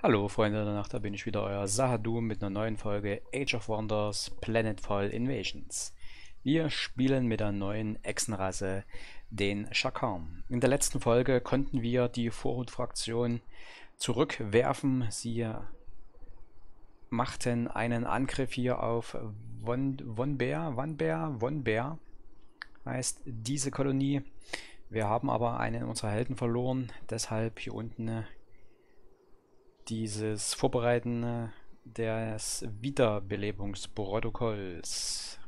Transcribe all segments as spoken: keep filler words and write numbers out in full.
Hallo Freunde der Nacht, da bin ich wieder, euer Sahadum mit einer neuen Folge Age of Wonders Planetfall Invasions. Wir spielen mit der neuen Echsenrasse, den Shakam. In der letzten Folge konnten wir die Vorhut-Fraktion zurückwerfen. Sie machten einen Angriff hier auf Von, Vonbear, Vonbear, Vonbear heißt diese Kolonie. Wir haben aber einen unserer Helden verloren, deshalb hier unten dieses Vorbereiten des Wiederbelebungsprotokolls.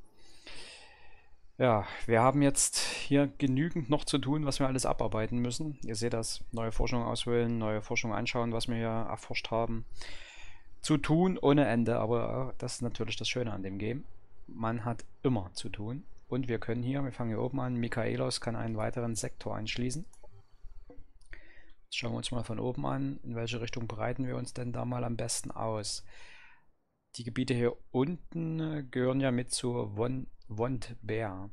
Ja, wir haben jetzt hier genügend noch zu tun, was wir alles abarbeiten müssen. Ihr seht das, neue Forschung auswählen, neue Forschung anschauen, was wir hier erforscht haben. Zu tun ohne Ende, aber das ist natürlich das Schöne an dem Game. Man hat immer zu tun. Und wir können hier, wir fangen hier oben an, Michaelos kann einen weiteren Sektor einschließen. Jetzt schauen wir uns mal von oben an, in welche Richtung breiten wir uns denn da mal am besten aus. Die Gebiete hier unten gehören ja mit zu Vonbear.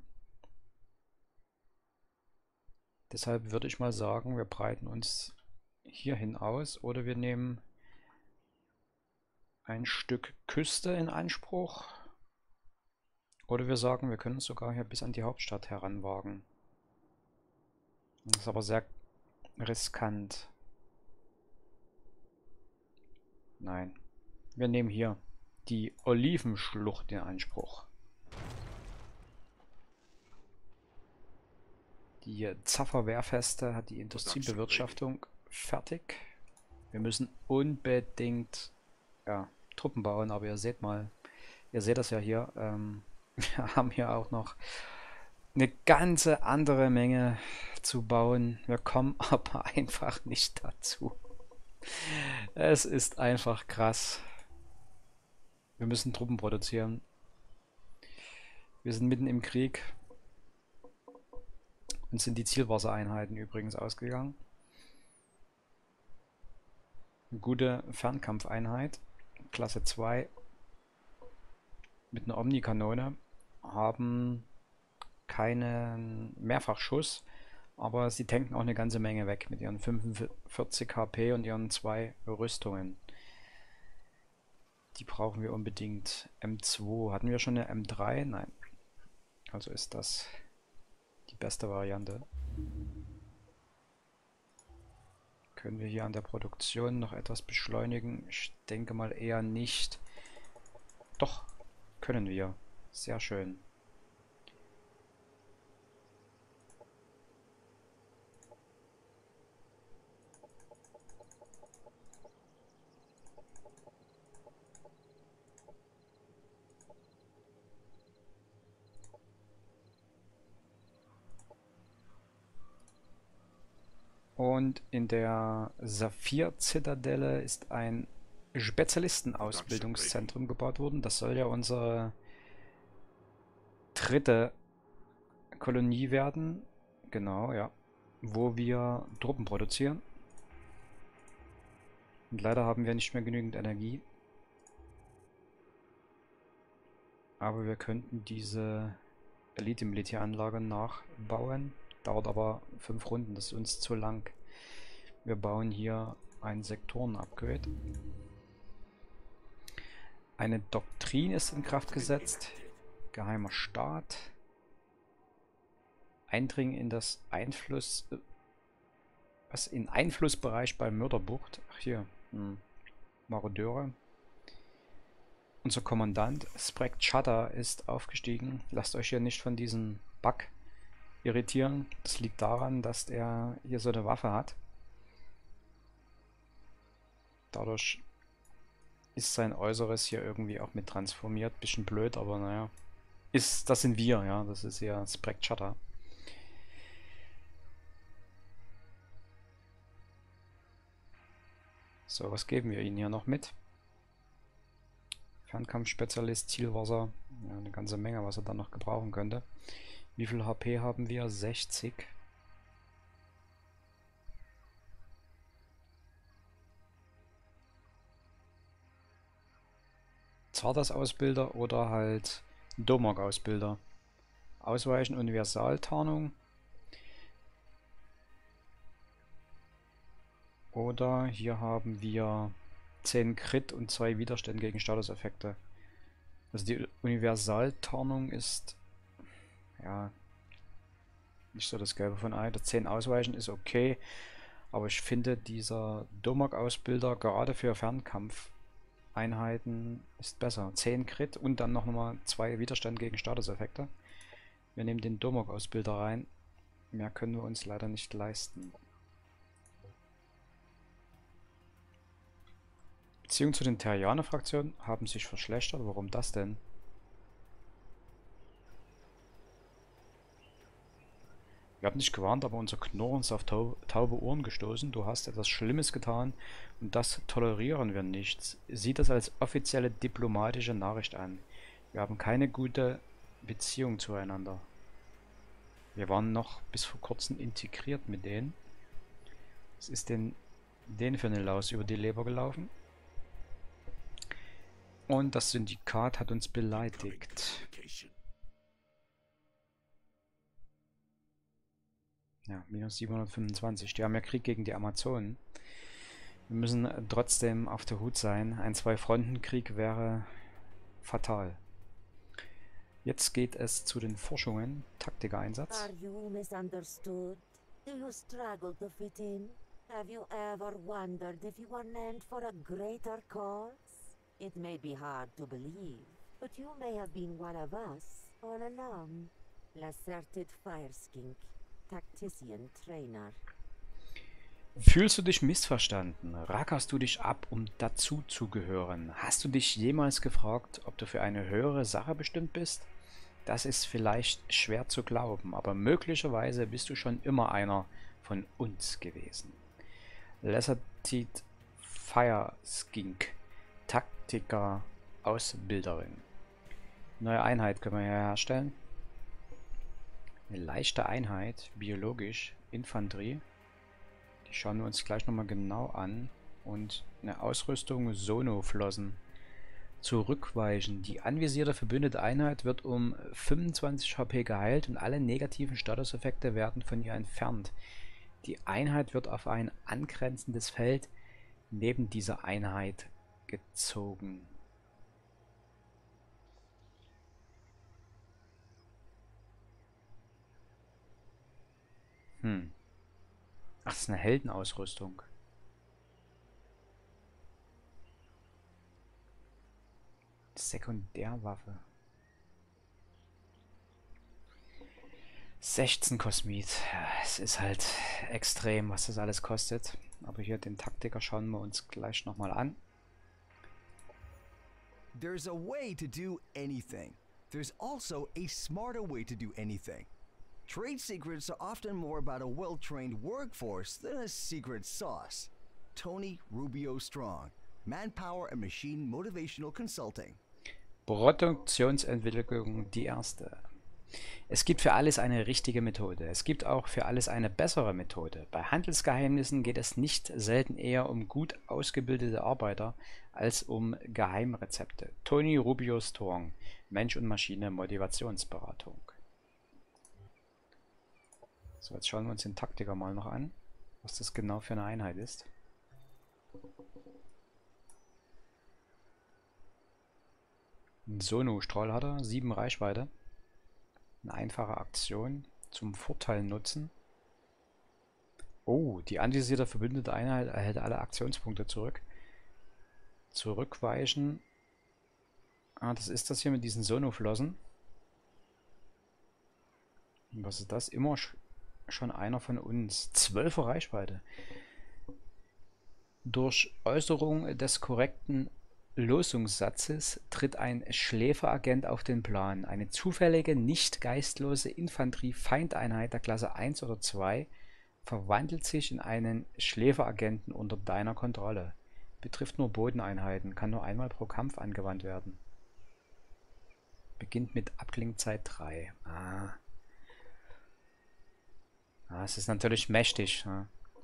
Deshalb würde ich mal sagen, wir breiten uns hierhin aus oder wir nehmen ein Stück Küste in Anspruch. Oder wir sagen, wir können uns sogar hier bis an die Hauptstadt heranwagen. Das ist aber sehr riskant. Nein. Wir nehmen hier die Olivenschlucht in Anspruch. Die Zaffer-Wehrfeste hat die Industriebewirtschaftung fertig. Wir müssen unbedingt ja, Truppen bauen, aber ihr seht mal, ihr seht das ja hier, ähm, wir haben hier auch noch eine ganze andere Menge zu bauen. Wir kommen aber einfach nicht dazu. Es ist einfach krass. Wir müssen Truppen produzieren. Wir sind mitten im Krieg. Uns sind die Zielwassereinheiten übrigens ausgegangen. Eine gute Fernkampfeinheit, Klasse zwei, mit einer Omnikanone, haben keinen Mehrfachschuss, aber sie tanken auch eine ganze Menge weg mit ihren fünfundvierzig H P und ihren zwei Rüstungen. Die brauchen wir unbedingt. M zwei. Hatten wir schon eine M drei? Nein. Also ist das die beste Variante. Können wir hier an der Produktion noch etwas beschleunigen? Ich denke mal eher nicht. Doch, können wir. Sehr schön. Und in der Saphir-Zitadelle ist ein Spezialistenausbildungszentrum gebaut worden. Das soll ja unsere dritte Kolonie werden. Genau, ja. Wo wir Truppen produzieren. Und leider haben wir nicht mehr genügend Energie. Aber wir könnten diese Elite-Militäranlage nachbauen. Dauert aber fünf Runden, das ist uns zu lang. Wir bauen hier ein Sektoren-Upgrade. Eine Doktrin ist in Kraft gesetzt. Geheimer Staat. Eindringen in das Einfluss... Was? In Einflussbereich bei Mörderbucht. Ach hier. Hm. Marodeure. Unser Kommandant Sprague Chatter ist aufgestiegen. Lasst euch hier nicht von diesem Bug irritieren. Das liegt daran, dass er hier so eine Waffe hat. Dadurch ist sein Äußeres hier irgendwie auch mit transformiert. Bisschen blöd, aber naja. Ist, das sind wir, ja. Das ist ja Sprague Chatter. So, was geben wir ihnen hier noch mit? Fernkampfspezialist, Zielwasser. Ja, eine ganze Menge, was er dann noch gebrauchen könnte. Wie viel H P haben wir? sechzig. Zardas-Ausbilder oder halt Domog-Ausbilder. Ausweichen, Universaltarnung. Oder hier haben wir zehn Crit und zwei Widerstände gegen Statuseffekte. Also die Universaltarnung ist ja nicht so das Gelbe von Ei. Das zehn Ausweichen ist okay, aber ich finde dieser Domok-Ausbilder gerade für Fernkampfeinheiten ist besser. zehn Crit und dann noch mal zwei Widerstände gegen Statuseffekte. Wir nehmen den Domok-Ausbilder rein. Mehr können wir uns leider nicht leisten. Beziehungen zu den Terrianer-Fraktionen haben sich verschlechtert. Warum das denn? Wir haben dich gewarnt, aber unser Knurren ist auf taub, taube Ohren gestoßen. Du hast etwas Schlimmes getan und das tolerieren wir nicht. Sieh das als offizielle diplomatische Nachricht an. Wir haben keine gute Beziehung zueinander. Wir waren noch bis vor kurzem integriert mit denen. Was ist denn denen für eine Laus über die Leber gelaufen? Und das Syndikat hat uns beleidigt. Ja, minus siebenhundertfünfundzwanzig. Die haben ja Krieg gegen die Amazonen. Wir müssen trotzdem auf der Hut sein. Ein Zwei-Fronten-Krieg wäre fatal. Jetzt geht es zu den Forschungen. Taktiker-Einsatz. Are you misunderstood? Do you struggle to fit in? Have you ever wondered if you were meant for a greater cause? It may be hard to believe, but you may have been one of us all along. Lacerted Fireskink, Tactician Trainer. Fühlst du dich missverstanden? Rackerst du dich ab, um dazu zu gehören? Hast du dich jemals gefragt, ob du für eine höhere Sache bestimmt bist? Das ist vielleicht schwer zu glauben, aber möglicherweise bist du schon immer einer von uns gewesen. Lacerted Fireskink, Taktiker, Ausbilderin. Neue Einheit können wir hier herstellen. Eine leichte Einheit, biologisch, Infanterie. Die schauen wir uns gleich nochmal genau an. Und eine Ausrüstung Sonoflossen. Zurückweichen. Die anvisierte verbündete Einheit wird um fünfundzwanzig H P geheilt und alle negativen Statuseffekte werden von ihr entfernt. Die Einheit wird auf ein angrenzendes Feld neben dieser Einheit gezogen. Hm. Ach, das ist eine Heldenausrüstung. Sekundärwaffe. sechzehn Kosmit. Ja, es ist halt extrem, was das alles kostet. Aber hier den Taktiker schauen wir uns gleich nochmal an. There's a way to do anything. There's also a smarter way to do anything. Trade secrets are often more about a well-trained workforce than a secret sauce. Tony Rubio Strong, Manpower and Machine Motivational Consulting. Produktionsentwicklung, die erste. Es gibt für alles eine richtige Methode. Es gibt auch für alles eine bessere Methode. Bei Handelsgeheimnissen geht es nicht selten eher um gut ausgebildete Arbeiter als um Geheimrezepte. Tony Rubio Strong, Mensch und Maschine Motivationsberatung. So, jetzt schauen wir uns den Taktiker mal noch an, was das genau für eine Einheit ist. Ein Sono-Strahl hat er, sieben Reichweite. Eine einfache Aktion zum Vorteil nutzen. Oh, die anvisierte verbündete Einheit erhält alle Aktionspunkte zurück. Zurückweichen. Ah, das ist das hier mit diesen Sonoflossen. Und was ist das? Immer sch schon einer von uns. zwölfer Reichweite. Durch Äußerung des korrekten Losungssatzes tritt ein Schläferagent auf den Plan. Eine zufällige, nicht geistlose Infanterie-Feindeinheit der Klasse eins oder zwei verwandelt sich in einen Schläferagenten unter deiner Kontrolle. Betrifft nur Bodeneinheiten, kann nur einmal pro Kampf angewandt werden. Beginnt mit Abklingzeit drei. Ah. Ah, es ist natürlich mächtig. Ja.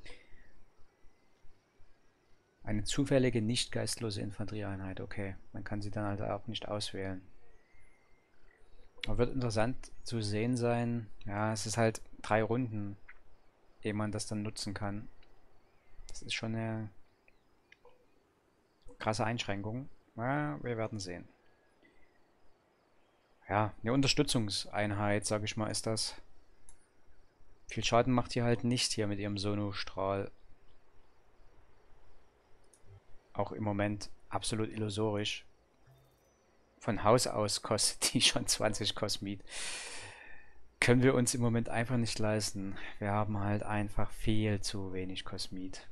Eine zufällige, nicht geistlose Infanterieeinheit, okay. Man kann sie dann halt auch nicht auswählen. Aber wird interessant zu sehen sein. Ja, es ist halt drei Runden, ehe man das dann nutzen kann. Das ist schon eine krasse Einschränkung. Ja, wir werden sehen. Ja, eine Unterstützungseinheit, sag ich mal, ist das. Viel Schaden macht die halt nicht hier mit ihrem Sono-Strahl. Auch im Moment absolut illusorisch. Von Haus aus kostet die schon zwanzig Kosmit. Können wir uns im Moment einfach nicht leisten. Wir haben halt einfach viel zu wenig Kosmit.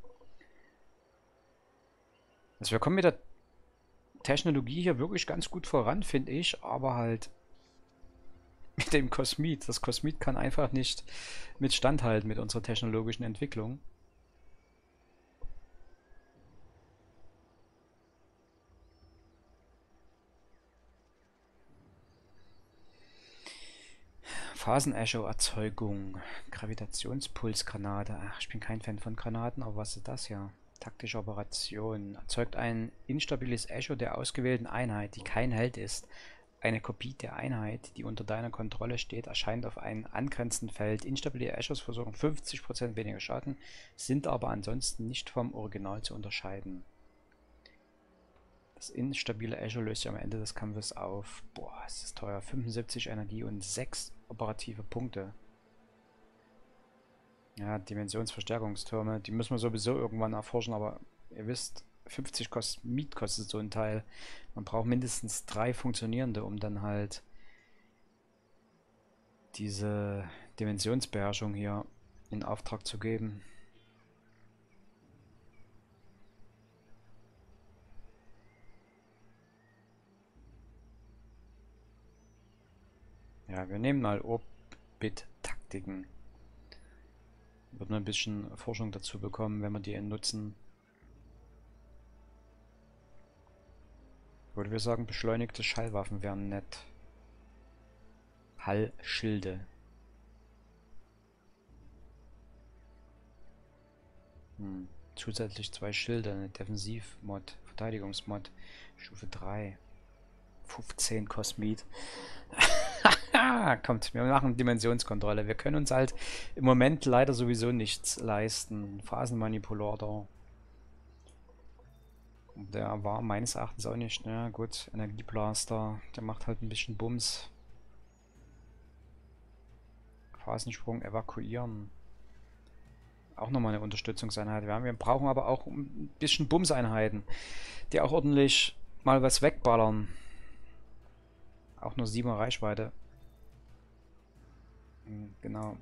Also wir kommen mit der Technologie hier wirklich ganz gut voran, finde ich, aber halt mit dem Kosmit. Das Kosmit kann einfach nicht mit standhalten mit unserer technologischen Entwicklung. Phasen-Echo-Erzeugung, Gravitationspulsgranate. Ach, ich bin kein Fan von Granaten, aber was ist das hier? Taktische Operation. Erzeugt ein instabiles Echo der ausgewählten Einheit, die kein Held ist. Eine Kopie der Einheit, die unter deiner Kontrolle steht, erscheint auf einem angrenzenden Feld. Instabile Echos versuchen fünfzig Prozent weniger Schaden, sind aber ansonsten nicht vom Original zu unterscheiden. Das instabile Echo löst sich am Ende des Kampfes auf. Boah, ist das teuer. fünfundsiebzig Energie und sechs operative Punkte. Ja, Dimensionsverstärkungstürme, die müssen wir sowieso irgendwann erforschen, aber ihr wisst, fünfzig Kosmit kostet so ein Teil. Man braucht mindestens drei funktionierende, um dann halt diese Dimensionsbeherrschung hier in Auftrag zu geben. Ja, wir nehmen mal Orbit-Taktiken. Wird man ein bisschen Forschung dazu bekommen, wenn wir die nutzen. Würde wir sagen, beschleunigte Schallwaffen wären nett. Hallschilde. Hm. Zusätzlich zwei Schilde, eine Defensiv-Mod, Verteidigungsmod, Stufe drei. fünfzehn Kosmit. Kommt, wir machen Dimensionskontrolle. Wir können uns halt im Moment leider sowieso nichts leisten. Phasenmanipulator. Der war meines Erachtens auch nicht, ne? Gut, Energieblaster, der macht halt ein bisschen Bums. Phasensprung, evakuieren. Auch nochmal eine Unterstützungseinheit. Wir, haben, wir brauchen aber auch ein bisschen Bumseinheiten, die auch ordentlich mal was wegballern. Auch nur siebener Reichweite. Genau.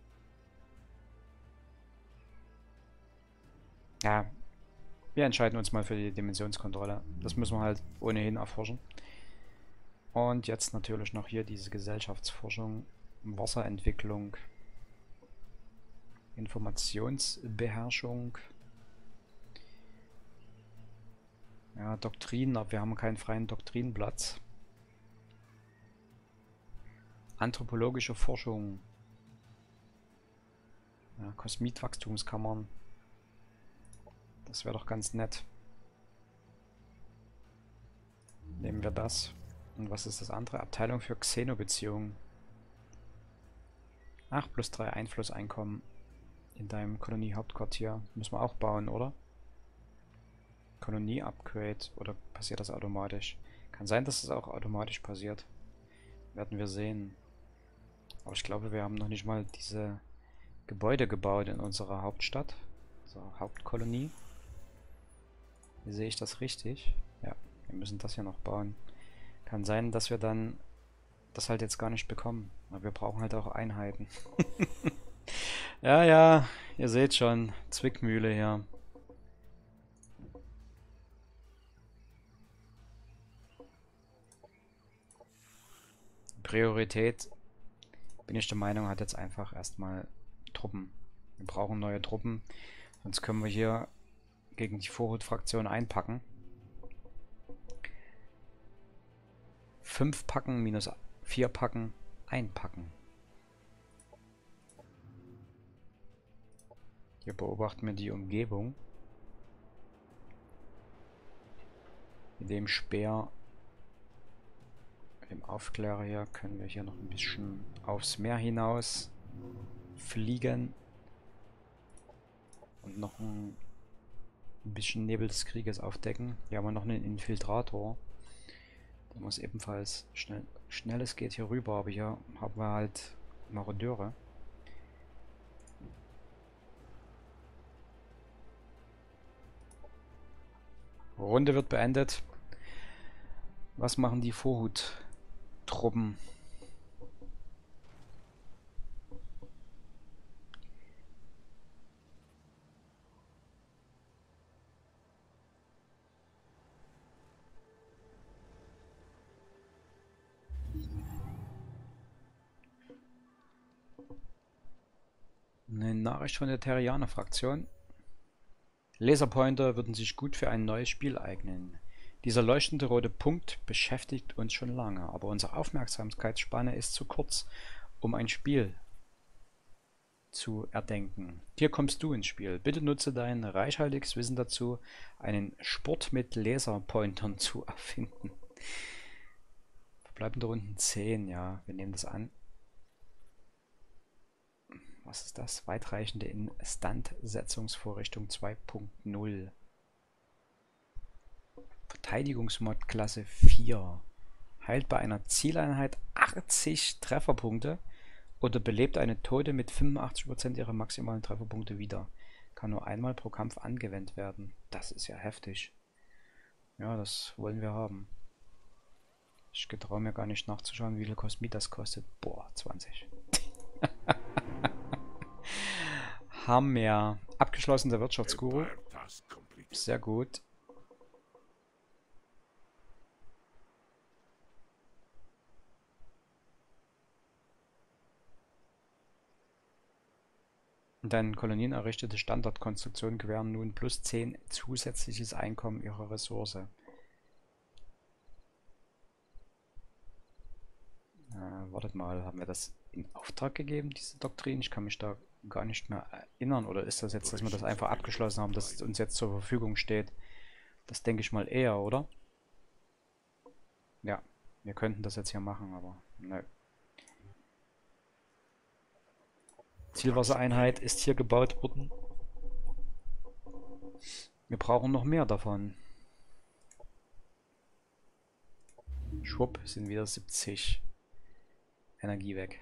Ja, wir entscheiden uns mal für die Dimensionskontrolle. Das müssen wir halt ohnehin erforschen. Und jetzt natürlich noch hier diese Gesellschaftsforschung, Wasserentwicklung, Informationsbeherrschung. Ja, Doktrinen, aber wir haben keinen freien Doktrinenplatz. Anthropologische Forschung. Ja, Kosmitwachstumskammern. Das wäre doch ganz nett. Nehmen wir das. Und was ist das andere? Abteilung für Xenobeziehungen. Ach, plus drei Einflusseinkommen in deinem Kolonie-Hauptquartier. Müssen wir auch bauen, oder? Kolonie-Upgrade. Oder passiert das automatisch? Kann sein, dass es auch automatisch passiert. Werden wir sehen. Aber ich glaube, wir haben noch nicht mal diese Gebäude gebaut in unserer Hauptstadt. So, Hauptkolonie. Sehe ich das richtig? Ja, wir müssen das hier noch bauen. Kann sein, dass wir dann das halt jetzt gar nicht bekommen. Aber wir brauchen halt auch Einheiten. Ja, ja, ihr seht schon. Zwickmühle hier. Priorität, bin ich der Meinung, hat jetzt einfach erstmal Truppen. Wir brauchen neue Truppen. Sonst können wir hier gegen die Vorhut-Fraktion einpacken. Fünf packen minus vier packen, einpacken. Hier beobachten wir die Umgebung. Mit dem Speer, mit dem Aufklärer hier, können wir hier noch ein bisschen aufs Meer hinaus fliegen. Und noch ein ein bisschen Nebel des Krieges aufdecken. Hier haben wir noch einen Infiltrator. Der muss ebenfalls schnell, schnell es geht hier rüber, aber hier haben wir halt Marodeure. Runde wird beendet. Was machen die Vorhuttruppen? Eine Nachricht von der Terrianer-Fraktion. Laserpointer würden sich gut für ein neues Spiel eignen. Dieser leuchtende rote Punkt beschäftigt uns schon lange, aber unsere Aufmerksamkeitsspanne ist zu kurz, um ein Spiel zu erdenken. Hier kommst du ins Spiel. Bitte nutze dein reichhaltiges Wissen dazu, einen Sport mit Laserpointern zu erfinden. Verbleibende Runden zehn, ja, wir nehmen das an. Was ist das? Weitreichende Instandsetzungsvorrichtung zwei Punkt null. Verteidigungsmod Klasse vier. Heilt bei einer Zieleinheit achtzig Trefferpunkte oder belebt eine Tote mit fünfundachtzig Prozent ihrer maximalen Trefferpunkte wieder. Kann nur einmal pro Kampf angewendet werden. Das ist ja heftig. Ja, das wollen wir haben. Ich getraue mir gar nicht nachzuschauen, wie viel Kosmit das kostet. Boah, zwanzig. Haben wir abgeschlossen, der Wirtschaftsguru. Sehr gut. Deinen Kolonien errichtete Standardkonstruktionen gewähren nun plus zehn zusätzliches Einkommen ihrer Ressource. Äh, wartet mal, haben wir das in Auftrag gegeben, diese Doktrin? Ich kann mich da gar nicht mehr erinnern. Oder ist das jetzt, dass wir das einfach abgeschlossen haben, dass es uns jetzt zur Verfügung steht? Das denke ich mal eher, oder? Ja, wir könnten das jetzt hier machen, aber nö. Zielwassereinheit ist hier gebaut worden. Wir brauchen noch mehr davon. Schwupp, sind wieder siebzig Energie weg.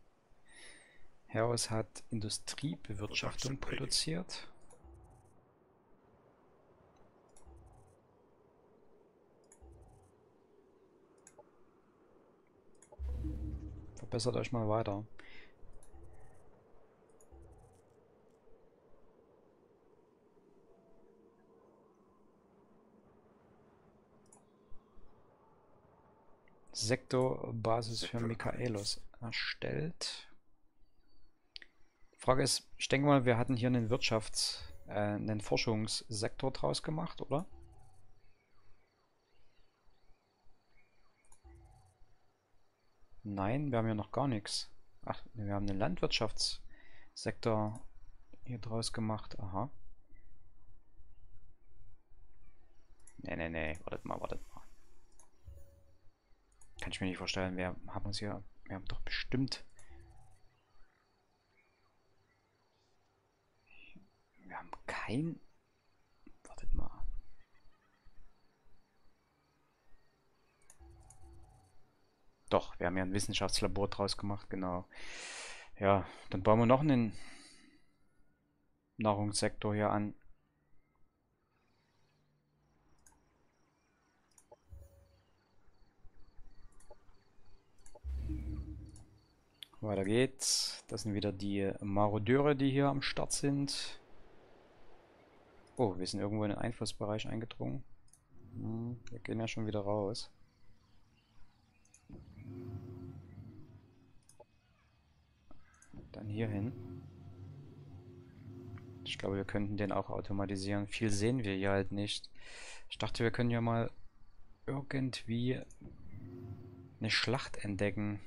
Heros hat Industriebewirtschaftung produziert. Verbessert euch mal weiter. Sektorbasis für Michaelos erstellt. Die Frage ist, ich denke mal, wir hatten hier einen Wirtschafts-, äh, einen Forschungssektor draus gemacht, oder? Nein, wir haben ja noch gar nichts. Ach, wir haben einen Landwirtschaftssektor hier draus gemacht. Aha. Nee, nee, nee, wartet mal, wartet mal. Kann ich mir nicht vorstellen, wir haben uns hier, wir haben doch bestimmt, wir haben kein, wartet mal. Doch, wir haben ja ein Wissenschaftslabor draus gemacht, genau. Ja, dann bauen wir noch einen Nahrungssektor hier an. Weiter geht's. Das sind wieder die Marodeure, die hier am Start sind. Oh, wir sind irgendwo in den Einflussbereich eingedrungen. Hm, wir gehen ja schon wieder raus. Dann hier hin. Ich glaube, wir könnten den auch automatisieren. Viel sehen wir hier halt nicht. Ich dachte, wir können ja mal irgendwie eine Schlacht entdecken.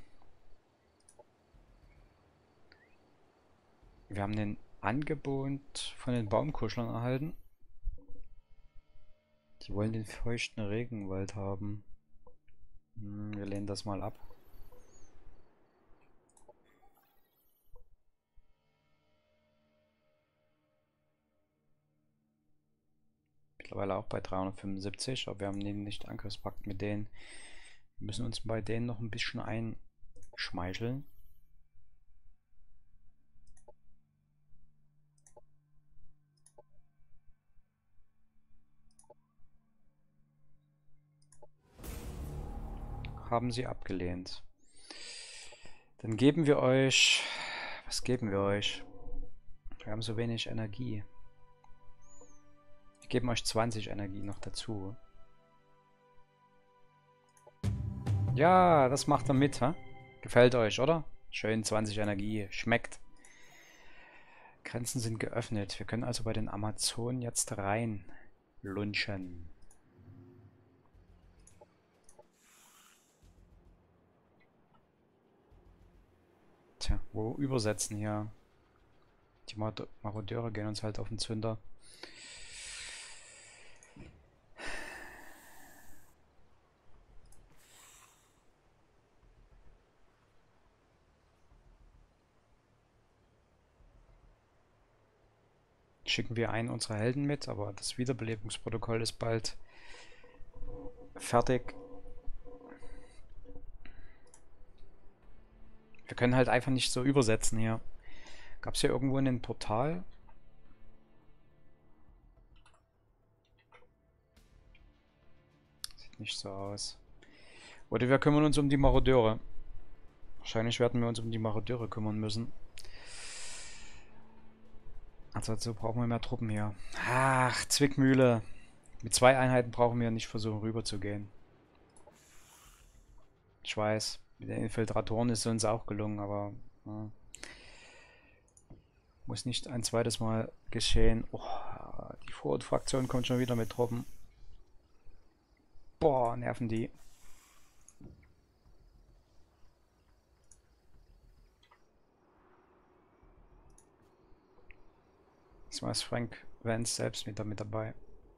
Wir haben ein Angebot von den Baumkuschlern erhalten. Die wollen den feuchten Regenwald haben. Hm, wir lehnen das mal ab. Mittlerweile auch bei dreihundertfünfundsiebzig, aber wir haben den nicht Angriffspakt mit denen. Wir müssen uns bei denen noch ein bisschen einschmeicheln. Haben sie abgelehnt. Dann geben wir euch... Was geben wir euch? Wir haben so wenig Energie. Wir geben euch zwanzig Energie noch dazu. Ja, das macht er mit, ha? Gefällt euch, oder? Schön zwanzig Energie. Schmeckt. Grenzen sind geöffnet. Wir können also bei den Amazonen jetzt rein lunchen. Tja, wo übersetzen hier? Die Marodeure gehen uns halt auf den Zünder. Schicken wir einen unserer Helden mit, aber das Wiederbelebungsprotokoll ist bald fertig. Wir können halt einfach nicht so übersetzen hier. Gab es hier irgendwo ein Portal? Sieht nicht so aus. Oder wir kümmern uns um die Marodeure. Wahrscheinlich werden wir uns um die Marodeure kümmern müssen. Also dazu brauchen wir mehr Truppen hier. Ach, Zwickmühle. Mit zwei Einheiten brauchen wir nicht versuchen rüber zu gehen. Ich weiß, mit den Infiltratoren ist es uns auch gelungen, aber ja, muss nicht ein zweites Mal geschehen. Oh, die Vorort-Fraktion kommt schon wieder mit Truppen. Boah, nerven die. Diesmal ist Frank Vance selbst mit, mit dabei.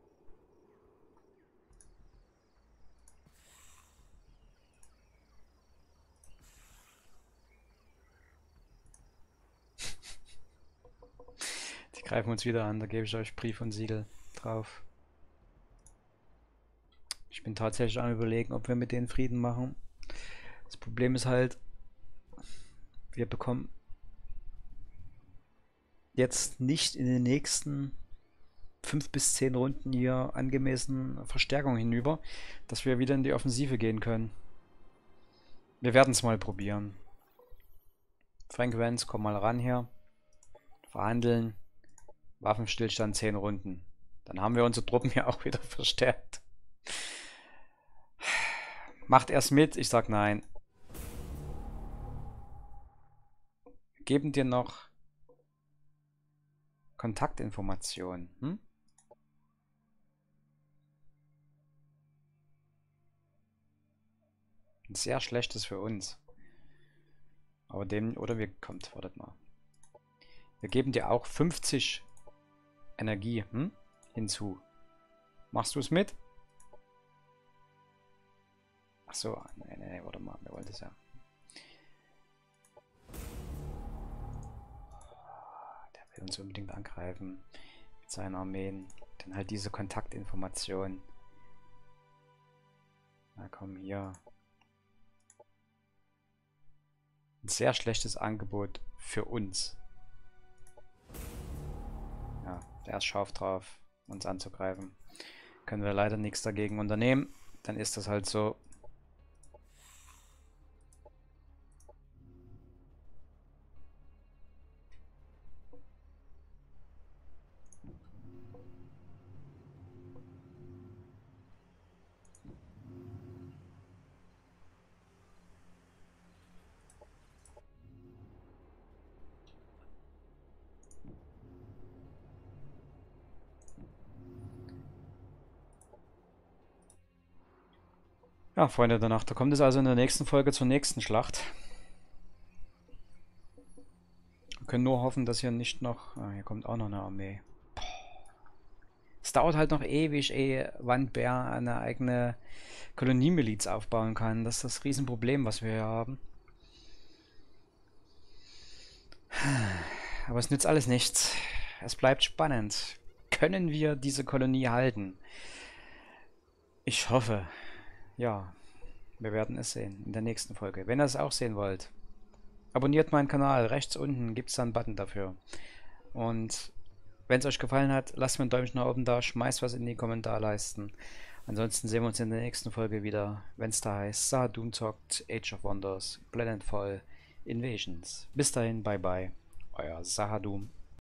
Die greifen uns wieder an, da gebe ich euch Brief und Siegel drauf. Ich bin tatsächlich am Überlegen, ob wir mit denen Frieden machen. Das Problem ist halt, wir bekommen jetzt nicht in den nächsten fünf bis zehn Runden hier angemessen Verstärkung hinüber, dass wir wieder in die Offensive gehen können. Wir werden es mal probieren. Frank Vance, komm mal ran hier. Verhandeln. Waffenstillstand zehn Runden. Dann haben wir unsere Truppen hier auch wieder verstärkt. Macht erst mit, ich sag nein. Wir geben dir noch Kontaktinformationen. Hm? Ein sehr schlechtes für uns. Aber dem, oder wir, kommt, wartet mal. Wir geben dir auch fünfzig Energie hm? hinzu. Machst du es mit? Achso, nee, nee, nee, warte mal, wir wollten es ja. Der will uns unbedingt angreifen mit seinen Armeen. Dann halt diese Kontaktinformationen. Na komm, hier. Ein sehr schlechtes Angebot für uns. Ja, der ist scharf drauf, uns anzugreifen. Können wir leider nichts dagegen unternehmen. Dann ist das halt so. Ja, Freunde der Nacht, da kommt es also in der nächsten Folge zur nächsten Schlacht. Wir können nur hoffen, dass hier nicht noch... Ah, hier kommt auch noch eine Armee. Boah. Es dauert halt noch ewig, ehe Wandbär eine eigene Koloniemiliz aufbauen kann. Das ist das Riesenproblem, was wir hier haben. Aber es nützt alles nichts. Es bleibt spannend. können wir diese Kolonie halten? Ich hoffe, ja, wir werden es sehen in der nächsten Folge. Wenn ihr es auch sehen wollt, abonniert meinen Kanal. Rechts unten gibt es da einen Button dafür. Und wenn es euch gefallen hat, lasst mir ein Däumchen nach oben da, schmeißt was in die Kommentarleisten. Ansonsten sehen wir uns in der nächsten Folge wieder, wenn es da heißt Sahadum zockt, Age of Wonders, Planetfall, Invasions. Bis dahin, bye bye, euer Sahadum.